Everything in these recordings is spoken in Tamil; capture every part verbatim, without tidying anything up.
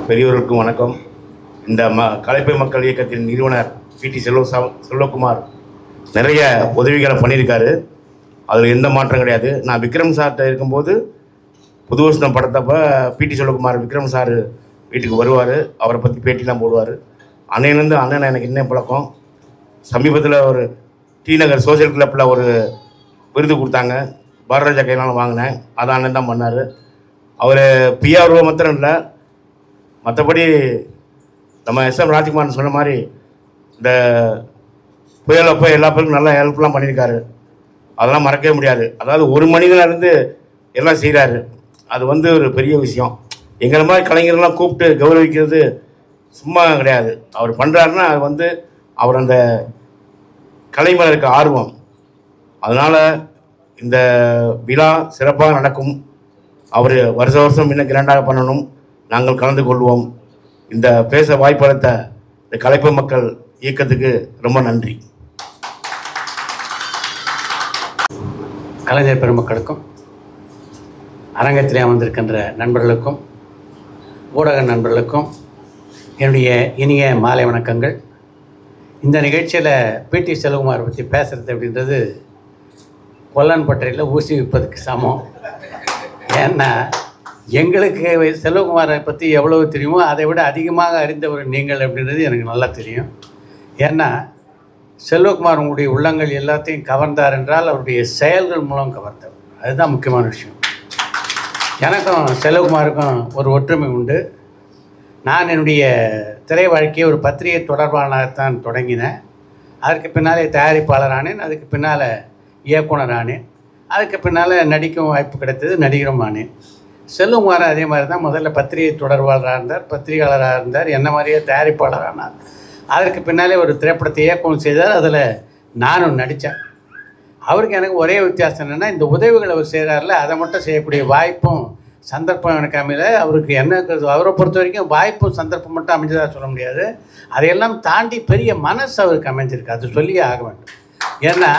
பெரியவர்களுக்கும் வணக்கம். இந்த ம கலைப்பை மக்கள் இயக்கத்தின் நிறுவனர் பி டி செல்வ செல்வகுமார் நிறைய உதவிகளை பண்ணியிருக்காரு. அதில் எந்த மாற்றம் கிடையாது. நான் விக்ரம் சார்கிட்ட இருக்கும்போது புது வருஷம் படத்தப்போ P T Selvakumar Vikram sir வீட்டுக்கு வருவார். அவரை பற்றி பேட்டிலாம் போடுவார். அன்னையிலேருந்து அண்ணன் எனக்கு இன்னும் பழக்கம். சமீபத்தில் ஒரு டி நகர் சோசியல் கிளப்பில் ஒரு விருது கொடுத்தாங்க. பாரராஜா கையினாலும் வாங்கினேன். அதை அண்ணன் தான் பண்ணார். அவர் பிஆர்ஓ மாத்திரம் இல்லை, மற்றபடி நம்ம எஸ் எம் ராஜ்குமார் சொன்ன மாதிரி இந்த புயல் அப்போ எல்லா பேருக்கும் நல்லா ஹெல்ப்லாம் பண்ணியிருக்காரு. அதெல்லாம் மறக்கவே முடியாது. அதாவது ஒரு மனிதனாக இருந்து எல்லாம் செய்கிறாரு. அது வந்து ஒரு பெரிய விஷயம். எங்களை மாதிரி கலைஞர்கள்லாம் கூப்பிட்டு கௌரவிக்கிறது சும்மா கிடையாது. அவர் பண்ணுறாருன்னா அது வந்து அவர் அந்த கலை மேலே இருக்க ஆர்வம். அதனால் இந்த விழா சிறப்பாக நடக்கும். அவர் வருஷ வருஷம் இன்னும் கிராண்டாக பண்ணணும். நாங்கள் கலந்து கொள்வோம். இந்த பேச வாய்ப்பளித்த இந்த கலைப்பு மக்கள் இயக்கத்துக்கு ரொம்ப நன்றி. கலைஞர் பெருமக்களுக்கும் அரங்கத்திலே அமர்ந்திருக்கின்ற நண்பர்களுக்கும் ஊடக நண்பர்களுக்கும் என்னுடைய இனிய மாலை வணக்கங்கள். இந்த நிகழ்ச்சியில் பி டி செல்வகுமார் பற்றி பேசுகிறது அப்படின்றது கொல்லன் பட்டறையில் ஊசி விற்பதுக்கு சமம். ஏன்னா எங்களுக்கு செல்வகுமாரை பற்றி எவ்வளவு தெரியுமோ அதை விட அதிகமாக அறிந்தவர் நீங்கள் அப்படின்றது எனக்கு நல்லா தெரியும். ஏன்னா செல்வகுமார் உங்களுடைய உள்ளங்கள் எல்லாத்தையும் கவர்ந்தார் என்றால் அவருடைய செயல்கள் மூலம் கவர்ந்தவர். அதுதான் முக்கியமான விஷயம். எனக்கும் செல்வகுமாருக்கும் ஒரு ஒற்றுமை உண்டு. நான் என்னுடைய திரை வாழ்க்கையை ஒரு பத்திரிகை தொடர்பாளராகத்தான் தொடங்கினேன். அதற்கு பின்னாலே தயாரிப்பாளரானேன். அதுக்கு பின்னால் இயக்குனரானேன். அதுக்கு பின்னால் நடிக்கும் வாய்ப்பு கிடைத்தது, நடிகரும் ஆனேன். செல்வகுமார் அதே மாதிரி தான். முதல்ல பத்திரிகை தொடர்பாளராக இருந்தார், பத்திரிகையாளராக இருந்தார், என்ன மாதிரியே தயாரிப்பாளரானார். அதற்கு பின்னாலே ஒரு திரைப்படத்தை இயக்கம் செய்தார். அதில் நானும் நடித்தேன். அவருக்கு எனக்கு ஒரே வித்தியாசம் என்னென்னா, இந்த உதவிகள் அவர் செய்கிறார்ல அதை மட்டும் செய்யக்கூடிய வாய்ப்பும் சந்தர்ப்பம் எனக்கு அமையல. அவருக்கு என்ன அவரை பொறுத்த வரைக்கும் வாய்ப்பும் சந்தர்ப்பம் மட்டும் அமைஞ்சதாக சொல்ல முடியாது. அதையெல்லாம் தாண்டி பெரிய மனசு அவருக்கு அமைஞ்சிருக்கு. அது சொல்லியே ஆக வேண்டும். ஏன்னா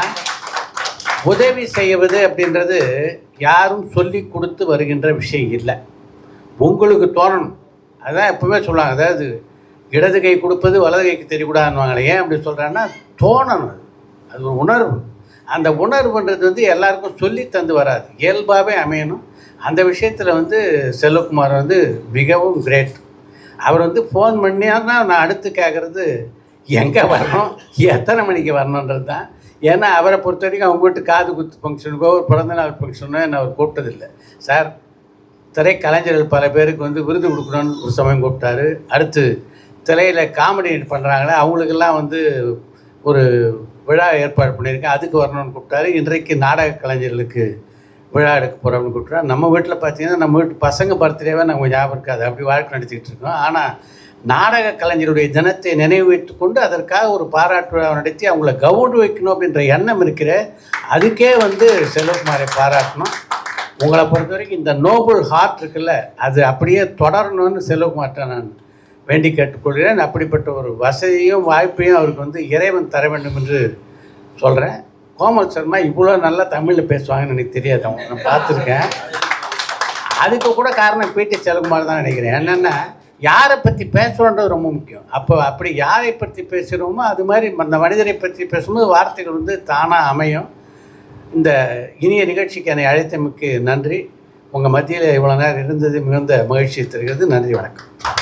உதவி செய்வது அப்படின்றது யாரும் சொல்லி கொடுத்து வருகின்ற விஷயம் இல்லை. உங்களுக்கு தோணணும். அதுதான் எப்பவுமே சொல்லுவாங்க. அதாவது இடது கை கொடுப்பது வலது கைக்கு தெரியக்கூடாதுன்னுவாங்களே. ஏன் அப்படி சொல்கிறாங்கன்னா தோணணும். அது அது ஒரு உணர்வு. அந்த உணர்வுன்றது வந்து எல்லாருக்கும் சொல்லி தந்து வராது, இயல்பாகவே அமையணும். அந்த விஷயத்தில் வந்து செல்வகுமார் வந்து மிகவும் கிரேட். அவர் வந்து ஃபோன் பண்ணியாருன்னா நான் அடுத்து கேட்குறது எங்கே வரணும், எத்தனை மணிக்கு வரணுன்றது தான். ஏன்னா அவரை பொறுத்த வரைக்கும் அவங்க வீட்டு காது குத்து ஃபங்க்ஷனுக்கோ ஒரு பிறந்தநாள் ஃபங்க்ஷனோ என்ன அவர் கூப்பிட்டதில்லை. சார், திரைக்கலைஞர்கள் பல பேருக்கு வந்து விருது கொடுக்கணும்னு ஒரு சமயம் கூப்பிட்டாரு. அடுத்து திரையில் காமெடி பண்ணுறாங்களே அவங்களுக்கெல்லாம் வந்து ஒரு விழா ஏற்பாடு பண்ணியிருக்கேன், அதுக்கு வரணும்னு கூப்பிட்டாரு. இன்றைக்கு நாடக கலைஞர்களுக்கு விழா எடுக்க போகிறோம்னு கூப்பிட்றோம். நம்ம வீட்டில் பார்த்தீங்கன்னா நம்ம வீட்டு பசங்க பர்த்டேவே நமக்கு ஞாபகம் இருக்காது, அப்படி வாழ்க்கை நடத்திக்கிட்டு இருக்கோம். ஆனால் நாடக கலைஞருடைய தினத்தை நினைவு வைத்து கொண்டு அதற்காக ஒரு பாராட்டு விழா நடத்தி அவங்கள கௌரவிக்கணும் அப்படின்ற எண்ணம் இருக்கிற, அதுக்கே வந்து செல்வகுமாரை பாராட்டணும். உங்களை பொறுத்த வரைக்கும் இந்த நோபல் ஹார்ட் இருக்குல்ல, அது அப்படியே தொடரணும்னு செல்வகுமார்ட்ட நான் வேண்டி கேட்டுக்கொள்கிறேன். அப்படிப்பட்ட ஒரு வசதியும் வாய்ப்பையும் அவருக்கு வந்து இறைவன் தர வேண்டும் என்று சொல்கிறேன். கோமல் சர்மா இவ்வளோ நல்லா தமிழில் பேசுவாங்கன்னு எனக்கு தெரியாது. அவங்க நான் பார்த்துருக்கேன். அதுக்கு கூட காரணம் பி டி செல்வகுமார் தான் நினைக்கிறேன். என்னென்னா யாரை பற்றி பேசுகிறோன்றது ரொம்ப முக்கியம். அப்போ அப்படி யாரை பற்றி பேசுகிறோமோ அது மாதிரி அந்த மனிதரை பற்றி பேசும்போது வார்த்தைகள் வந்து தானாக அமையும். இந்த இனிய நிகழ்ச்சிக்கு என்னை அழைத்தமைக்கு நன்றி. உங்கள் மத்தியில் இவ்வளோ நேரம் இருந்தது மிகுந்த மகிழ்ச்சி தருகிறது. நன்றி, வணக்கம்.